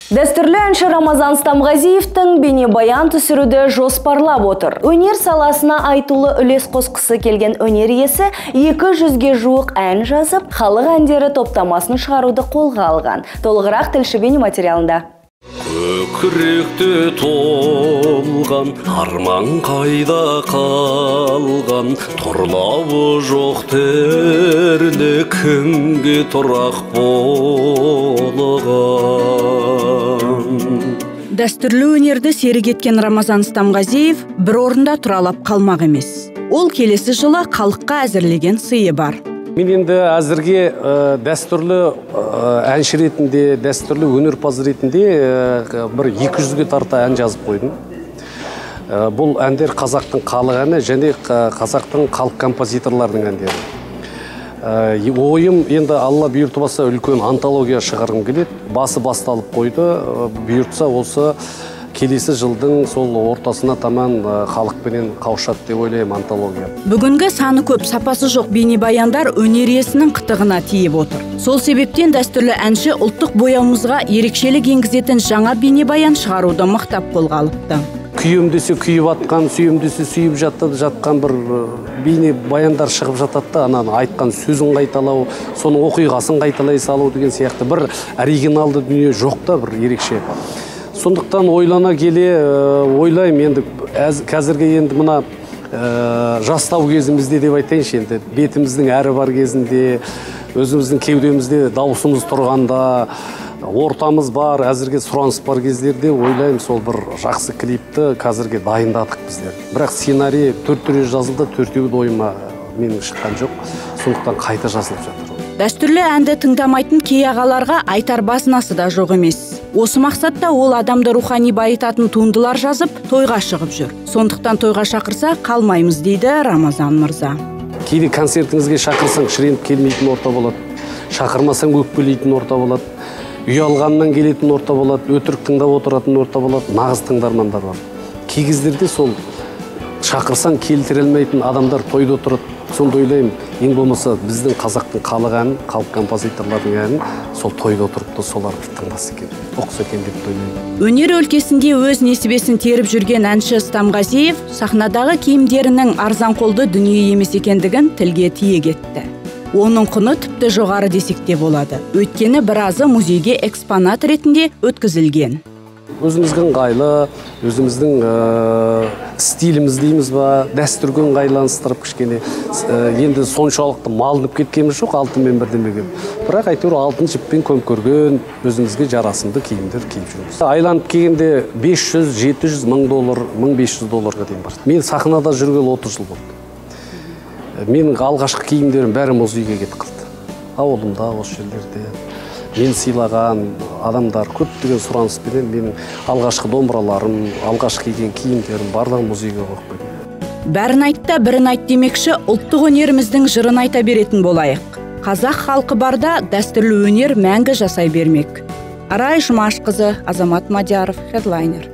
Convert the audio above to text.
Дәстүрлі әнші Рамазан Стамғазиевтің бейнебаян түсіруді жоспарлап отыр. Өнер саласына айтулы үлес қосқысы келген өнер иесі 200-ге жуық ән жазып, халық әндері топтамасын шығаруды қолға алған. Толығырақ тілші бейнематериалында. Көкіректе толған, арман қайда қалған, тұрлауы жоқ тірлік кімге тұрақ болған. Дәстүрлі өнерді серік еткен Рамазан Стамғазиев бір орында тұралап қалмақ емес. Ол келесі жылы халыққа әзірлеген сыйы бар. Мен енді әзірге дәстүрлі әнші ретінде, дәстүрлі өнерпаз ретінде бір 200-ге тарта ән жазып қойдым. Бұл әндер қазақтың халық әні және қазақтың халық композиторлардың әндері. Ойым енді Алла бұйыртса болса үлкен антология шығарғым келеді. Басы басталып қойды, бұйыртса осы келесі жылдың сол ортасына таман халықпенен қауышады деп ойлаймын антология. Бүгінгі саны көп, сапасы жоқ бейнебаяндар өнер иесінің қытығына тиіп отыр. Сол себептен дәстүрлі әнші ұлттық бояуымызға ерекшелік енгізетін жаңа бейнебаян шығаруды мықтап қолға алыпты. Күйем десе күйіп атқан, сүйем десе сүйіп жатқан бір бейнебаяндар шығып жатады, ананы айтқан сөзін қайталау, соның оқиғасын қайталай салу деген сияқты бір оригиналды дүние жоқ та, бір ерекше. Сондықтан ойлана келе ойлаймын енді қазіргі енді мына жастау кезімізде деп айтайыншы, енді бетіміздің әрі бар кезінде, өзіміздің кеудемізде дауысымыз тұрғанда, ортамыз бар, әзірге сұраныс бар кездерде ойлаймын сол бір жақсы клипті қазірге дайындадық біздер. Бірақ сценарий 4 жазылды, 4-еуі ойыма менің шыққан жоқ, сондықтан қайта жазылып жатыр. Дәстүрлі әнді тыңдамайтын кей ағаларға айтар басынасы да жоқ емес. Осы мақсатта ол адамды рухани байытатын туындылар жазып, тойға шығып жүр. Сондықтан тойға шақырса қалмаймыз дейді Рамазан мырза. Кейде концертіңізге шақырсаң шіреніп келмейтін орта болады, шақырмасаң өкпелейтін орта болады, ұялғаннан келетін орта болады, өтірік тыңдап отыратын орта болады, нағыз тыңдармандар бар. Кей кездерде сол шақырсаң келтіре алмайтын адамдар тойда отырады. Сонда ойлаймын, ең болмаса біздің қазақтың халық әнін, халық композиторлардың әнін сол тойда отырып соларды тыңдаса екен, оқыса екен деп ойлаймын. Өнер өлкесінде өз несібесін теріп жүрген әнші Стамғазиев сахнадағы киімдерінің арзанқолды дүние емес екендігін тілге тиек етті. Оның құны тіпті жоғары десек те болады. Өйткені біразы музейге экспонат ретінде өткізілген. Өзіміздің ыңғайлы, өзіміздің стиліміз дейміз ба, дәстүрге ыңғайланыстырып кішкене. Енді соншалықты малынып кеткеніміз жоқ, алтынмен бірдемеге. Бірақ әйтеуір алтын жіппен көмкерген, өзімізге жарасымды киімдер киіп жүрміз. Айланып келгенде 500, 700, $1000, $1500 дейін бар. Мен сахнада жүргелі 30 жыл болды. Менің алғашқы киімдерім бәрі музейге кетіп қалды. Ауылымда, осы жерлерде. Мен сыйлаған адамдар көптеген сұраныспенен менің алғашқы домбыраларым, алғашқы киген киімдерім барлығы музейге қойып қойдым. Бәрін айтта, бірін айт демекші, ұлттық өнеріміздің жырын айта беретін болайық. Қазақ халқы барда дәстүрлі өнер мәңгі жасай бермек. Арай Жұмашқызы, Азамат Мадияров, Headliner.